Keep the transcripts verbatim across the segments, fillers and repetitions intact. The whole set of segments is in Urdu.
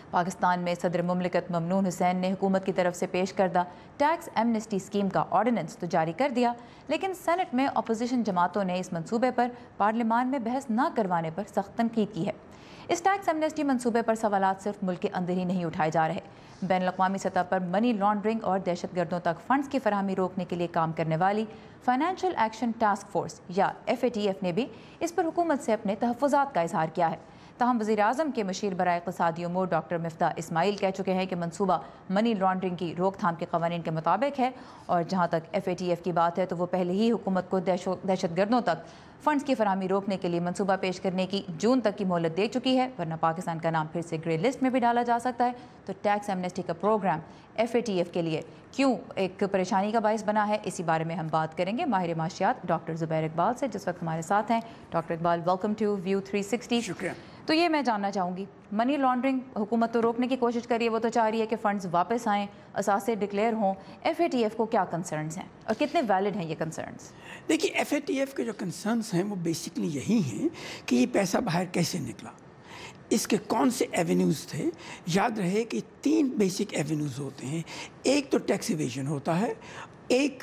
پاکستان میں صدر مملکت ممنون حسین نے حکومت کی طرف سے پیش کردہ ٹیکس ایمنسٹی اسکیم کا آرڈیننس تو جاری کر دیا، لیکن سینٹ میں اپوزیشن جماعتوں نے اس منصوبے پر پارلیمان میں بحث نہ کروانے پر سخت تنقید کی ہے۔ اس ٹیکس ایمنسٹی منصوبے پر سوالات صرف ملک کے اندر ہی نہیں اٹھائے جا رہے، بین الاقوامی سطح پر منی لانڈرنگ اور دہشت گردوں تک فنڈز کی فراہمی روکنے کے لیے کام کرنے والی فائنینشیل ایکشن ٹاسک فورس یا ایف اے ٹی ایف نے بھی اس پر حکومت سے اپنے تحفظات کا اظہار کیا ہے۔ تاہم وزیر اعظم کے مشیر برائے اقتصادی امور ڈاکٹر مفتاح اسماعیل کہہ چکے ہیں کہ منصوبہ منی لانڈرنگ کی روک تھام کے قوانین کے مطابق ہے، اور جہاں تک ایف اے ٹی ایف کی بات ہے تو وہ پہلے ہی حکومت کو دہشت گردوں تک فنڈز کی فراہمی روکنے کے لیے منصوبہ پیش کرنے کی جون تک کی مہلت دے چکی ہے، ورنہ پاکستان کا نام پھر سے گرے لسٹ میں بھی ڈالا جا سکتا ہے۔ تو ٹیکس ایمنسٹی کا programme F A T F کے لیے کیوں ایک پریشانی کا باعث بنا ہے، اسی بارے میں ہم بات کریں گے ماہر معاشیات ڈاکٹر زبیر اقبال سے، جس وقت ہمارے ساتھ ہیں۔ Doctor Iqbal, welcome to view three sixty. شکریہ۔ تو یہ میں جاننا چاہوں گی، منی لانڈرنگ حکومت تو روکنے کی کوشش کر رہی ہے، وہ تو چاہ رہی ہے کہ فنڈز واپس آئیں، اثاثے ڈکلیئر ہوں، ایف اے ٹی ایف کو کیا کنسرنز ہیں اور کتنے ویلڈ ہیں یہ کنسرنز؟ دیکھیے، ایف اے ٹی ایف کے جو کنسرنز ہیں وہ بیسکلی یہی ہیں کہ یہ پیسہ باہر کیسے نکلا، اس کے کون سے ایونیوز تھے۔ یاد رہے کہ تین بیسک ایونیوز ہوتے ہیں، ایک تو ٹیکس ایویژن ہوتا ہے، ایک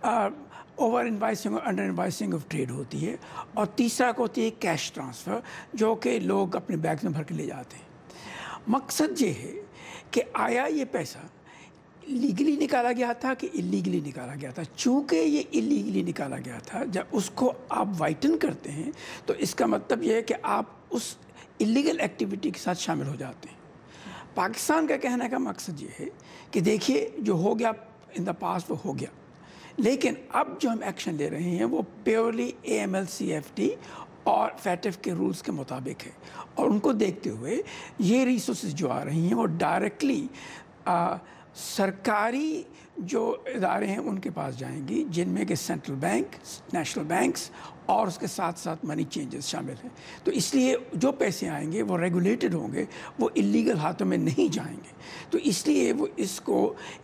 اوور انوائسنگ اور انڈر انوائسنگ آف ٹریڈ ہوتی ہے، اور تیسرا کو ہوتی ہے کیش ٹرانسفر، جو کہ لوگ اپنے بیگز میں بھر کے لے جاتے ہیں۔ مقصد یہ ہے کہ آیا یہ پیسہ لیگلی نکالا گیا تھا کہ اللیگلی نکالا گیا تھا۔ چونکہ یہ اللیگلی نکالا گیا تھا، جب اس کو آپ وائٹن کرتے ہیں تو اس کا مطلب یہ ہے کہ آپ اس اللیگل ایکٹیویٹی کے ساتھ شامل ہو جاتے ہیں۔ پاکستان کا کہنے کا مقصد یہ ہے کہ دیکھیے، جو ہو گیا ان دا پاسٹ وہ ہو گیا، لیکن اب جو ہم ایکشن لے رہے ہیں وہ purely A M L C F T اور فیٹف کے رولز کے مطابق ہے، اور ان کو دیکھتے ہوئے یہ ریسورسز جو آ رہی ہیں وہ ڈائریکٹلی سرکاری جو ادارے ہیں ان کے پاس جائیں گی، جن میں کہ سینٹرل بینک، نیشنل بینکس اور اس کے ساتھ ساتھ منی چینجز شامل ہیں۔ تو اس لیے جو پیسے آئیں گے وہ ریگولیٹڈ ہوں گے، وہ اللیگل ہاتھوں میں نہیں جائیں گے۔ تو اس لیے وہ اس کو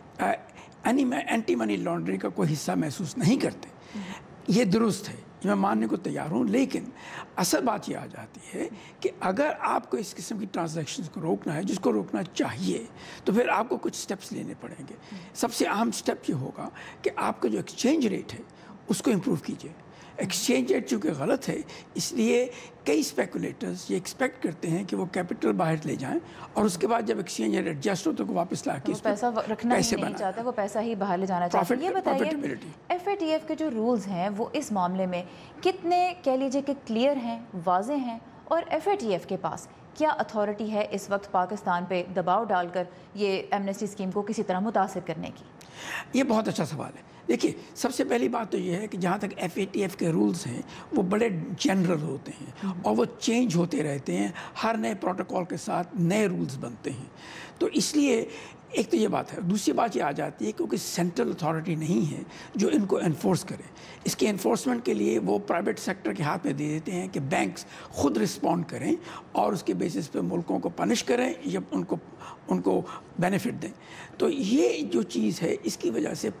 اینٹی منی لانڈرنگ کا کوئی حصہ محسوس نہیں کرتے۔ یہ درست ہے، میں ماننے کو تیار ہوں، لیکن اصل بات یہ آ جاتی ہے کہ اگر آپ کو اس قسم کی ٹرانزیکشنز کو روکنا ہے، جس کو روکنا چاہیے، تو پھر آپ کو کچھ سٹیپس لینے پڑیں گے۔ سب سے اہم سٹیپ یہ ہوگا کہ آپ کا جو ایکسچینج ریٹ ہے اس کو امپروو کیجیے۔ ایکسچینج ریٹ چونکہ غلط ہے، اس لیے کئی اسپیکولیٹرز یہ ایکسپیکٹ کرتے ہیں کہ وہ کیپٹل باہر لے جائیں، اور اس کے بعد جب ایکسچینج ریٹ ایڈجسٹ ہو تو واپس لا کے پیسہ رکھنا ہی نہیں چاہتا، وہ پیسہ ہی باہر لے جانا چاہتا ہے۔ یہ بتائیے، ایف اے ٹی ایف کے جو رولز ہیں وہ اس معاملے میں کتنے کہہ لیجیے کہ کلیئر ہیں، واضح ہیں، اور ایف اے ٹی ایف کے پاس کیا اتھارٹی ہے اس وقت پاکستان پہ دباؤ ڈال کر یہ ایمنسٹی اسکیم کو کسی طرح متاثر کرنے کی؟ یہ بہت اچھا سوال ہے۔ دیکھیے، سب سے پہلی بات تو یہ ہے کہ جہاں تک ایف اے ٹی ایف کے رولز ہیں وہ بڑے جنرل ہوتے ہیں اور وہ چینج ہوتے رہتے ہیں، ہر نئے پروٹوکول کے ساتھ نئے رولز بنتے ہیں۔ تو اس لیے ایک تو یہ بات ہے۔ دوسری بات یہ آ جاتی ہے کیونکہ سینٹرل اتھارٹی نہیں ہے جو ان کو انفورس کرے، اس کے انفورسمنٹ کے لیے وہ پرائیویٹ سیکٹر کے ہاتھ میں دے دیتے ہیں کہ بینکس خود رسپونڈ کریں اور اس کے بیسس پہ ملکوں کو پنش کریں یا ان کو ان کو بینیفٹ دیں۔ تو یہ جو چیز ہے، اس کی وجہ سے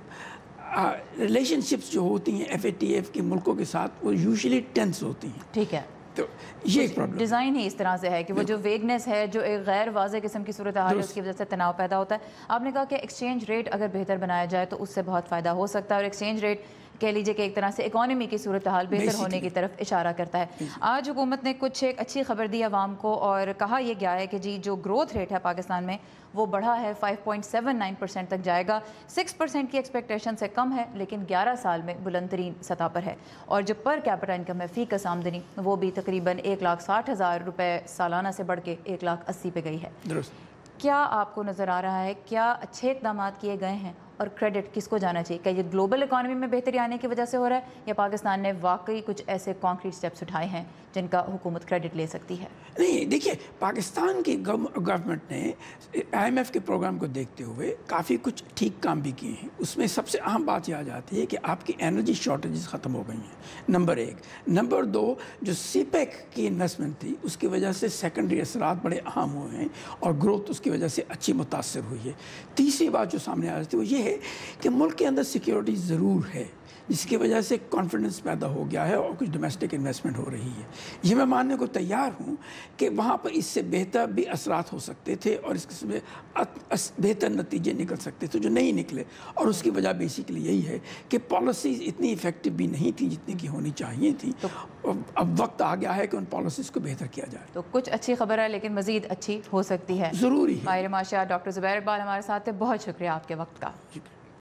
ریلیشن شپس جو ہوتی ہیں ایف اے ٹی ایف کے ملکوں کے ساتھ وہ یوزلی ٹینس ہوتی ہیں۔ ٹھیک ہے، تو یہ ایک پرابلم ڈیزائن ہی اس طرح سے ہے کہ وہ جو ویگنس ہے، جو ایک غیر واضح قسم کی صورتحال ہے، اس کی وجہ سے تناؤ پیدا ہوتا ہے۔ آپ نے کہا کہ ایکسچینج ریٹ اگر بہتر بنایا جائے تو اس سے بہت فائدہ ہو سکتا ہے، اور ایکسچینج ریٹ کہہ لیجیے کہ ایک طرح سے اکانومی کی صورتحال بہتر ہونے کی طرف اشارہ کرتا ہے۔ آج حکومت نے کچھ ایک اچھی خبر دی عوام کو، اور کہا یہ گیا ہے کہ جی جو گروتھ ریٹ ہے پاکستان میں وہ بڑھا ہے، five point seven nine percent تک جائے گا، سکس پرسینٹ کی ایکسپیکٹیشن سے کم ہے، لیکن گیارہ سال میں بلند ترین سطح پر ہے۔ اور جو پر کیپٹا انکم ہے، فی کس آمدنی، وہ بھی تقریباً ایک لاکھ ساٹھ ہزار روپے سالانہ سے بڑھ کے ایک لاکھ اسی پہ گئی ہے۔ درست۔ کیا آپ کو نظر آ رہا ہے کیا اچھے اقدامات کیے گئے ہیں، اور کریڈٹ کس کو جانا چاہیے؟ کیا یہ گلوبل اکانومی میں بہتری آنے کی وجہ سے ہو رہا ہے، یا پاکستان نے واقعی کچھ ایسے کانکریٹ سٹیپس اٹھائے ہیں جن کا حکومت کریڈٹ لے سکتی ہے؟ نہیں، دیکھیے، پاکستان کی گورنمنٹ نے آئی ایم ایف کے پروگرام کو دیکھتے ہوئے کافی کچھ ٹھیک کام بھی کیے ہیں۔ اس میں سب سے اہم بات یہ آ جاتی ہے کہ آپ کی انرجی شارٹیجز ختم ہو گئی ہیں، نمبر ایک۔ نمبر دو، جو سی پیک کی انویسٹمنٹ تھی اس کی وجہ سے سیکنڈری اثرات بڑے اہم ہوئے ہیں، اور گروتھ اس کی وجہ سے اچھی متاثر ہوئی ہے۔ تیسری بات جو سامنے آ جاتی ہے وہ یہ ہے کہ ملک کے اندر سیکیورٹی ضرور ہے، جس کی وجہ سے کانفیڈنس پیدا ہو گیا ہے اور کچھ ڈومیسٹک انویسٹمنٹ ہو رہی ہے. یہ میں ماننے کو تیار ہوں کہ وہاں پر اس سے بہتر بھی اثرات ہو سکتے تھے اور اس قسم بہتر نتیجے نکل سکتے تھے جو نہیں نکلے, اور اس کی وجہ بیسیکلی یہی ہے کہ پالیسیز اتنی افیکٹو بھی نہیں تھیں جتنی کی ہونی چاہیے تھی. اب وقت آ گیا ہے کہ ان پالیسیز کو بہتر کیا جائے. تو کچھ اچھی خبر ہے لیکن مزید اچھی ہو سکتی ہے. ضروری ہے. ماہر معاشیات ڈاکٹر زبیر اقبال ہمارے ساتھ تھے, بہت شکریہ آپ کے وقت کا.